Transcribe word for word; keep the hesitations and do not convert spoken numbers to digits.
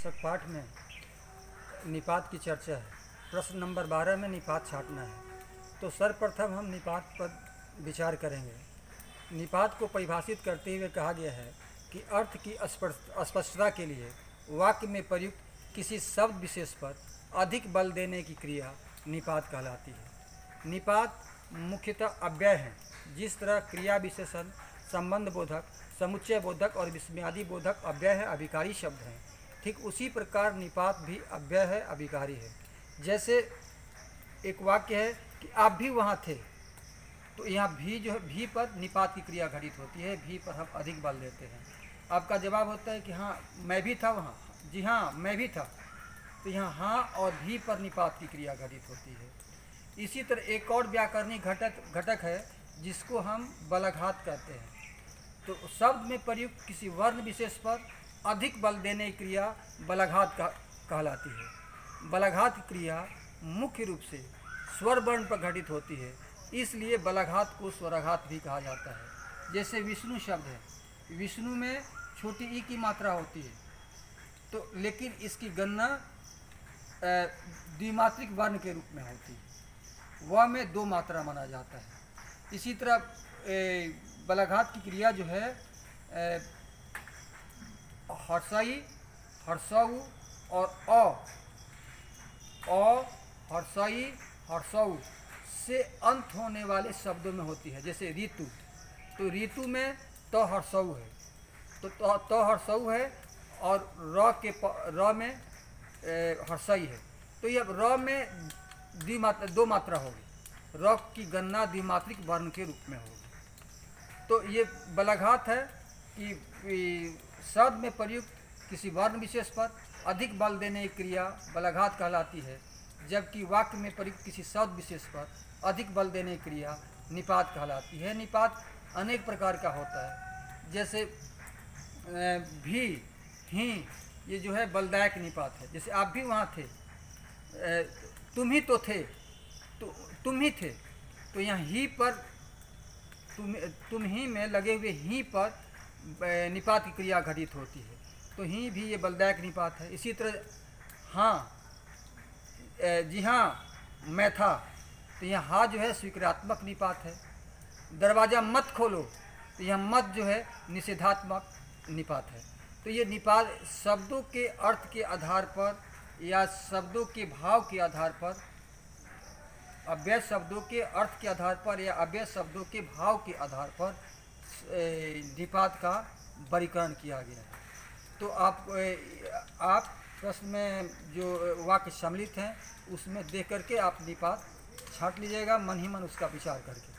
पुस्तक पाठ में निपात की चर्चा है। प्रश्न नंबर बारह में निपात छाँटना है। तो सर्वप्रथम हम निपात पर विचार करेंगे। निपात को परिभाषित करते हुए कहा गया है कि अर्थ की स्पष्टता के लिए वाक्य में प्रयुक्त किसी शब्द विशेष पर अधिक बल देने की क्रिया निपात कहलाती है। निपात मुख्यतः अव्यय है। जिस तरह क्रिया विशेषण, संबंध बोधक, समुच्चय बोधक और विस्मयादि बोधक अव्यय है, अभिकारी शब्द हैं, ठीक उसी प्रकार निपात भी अव्यय है, अभिकारी है। जैसे एक वाक्य है कि आप भी वहाँ थे, तो यहाँ भी जो है भी पर निपात की क्रिया घटित होती है। भी पर हम अधिक बल देते हैं। आपका जवाब होता है कि हाँ मैं भी था वहाँ, जी हाँ मैं भी था, तो यहाँ हाँ और भी पर निपात की क्रिया घटित होती है। इसी तरह एक और व्याकरणिक घटक घटक है जिसको हम बलाघात कहते हैं। तो शब्द में प्रयुक्त किसी वर्ण विशेष पर अधिक बल देने की क्रिया बलाघात का कहलाती है। बलाघात की क्रिया मुख्य रूप से स्वर वर्ण पर घटित होती है, इसलिए बलाघात को स्वराघात भी कहा जाता है। जैसे विष्णु शब्द है, विष्णु में छोटी ई की मात्रा होती है, तो लेकिन इसकी गणना द्विमात्रिक वर्ण के रूप में होती है, वह में दो मात्रा माना जाता है। इसी तरह बलाघात की क्रिया जो है हर्षई, हर्षऊ और अ अ हर्षई, हर्षऊ से अंत होने वाले शब्दों में होती है। जैसे ऋतु, तो ऋतु में तो हर्षऊ है, तो तो, तो हर्षऊ है और र के र में हर्षई है, तो यह र में द्विमात्रा दो मात्रा होगी। र की गणना द्विमात्रिक वर्ण के रूप में होगी। तो ये बलाघात है कि शब्द में प्रयुक्त किसी वर्ण विशेष पर अधिक बल देने की क्रिया बलाघात कहलाती है, जबकि वाक्य में प्रयुक्त किसी शब्द विशेष पर अधिक बल देने की क्रिया निपात कहलाती है। निपात अनेक प्रकार का होता है। जैसे भी, ही, ये जो है बलदायक निपात है। जैसे आप भी वहाँ थे, तुम ही तो थे, तो तुम ही थे, तो यहाँ ही पर तुम तुम ही में लगे हुए ही पर निपात की क्रिया घटित होती है, तो ही भी ये बलदायक निपात है। इसी तरह हाँ, जी हाँ मैं था, तो यहाँ हाँ जो है स्वीकारात्मक निपात है। दरवाज़ा मत खोलो, तो यह मत जो है निषेधात्मक निपात है। तो ये निपात शब्दों के अर्थ के आधार पर या शब्दों के भाव के आधार पर, अव्यय शब्दों के अर्थ के आधार पर या अव्यय शब्दों के भाव के आधार पर निपात का वर्गीकरण किया गया है। तो आप आप प्रश्न में जो वाक्य सम्मिलित हैं उसमें देख करके आप निपात छांट लीजिएगा, मन ही मन उसका विचार करके।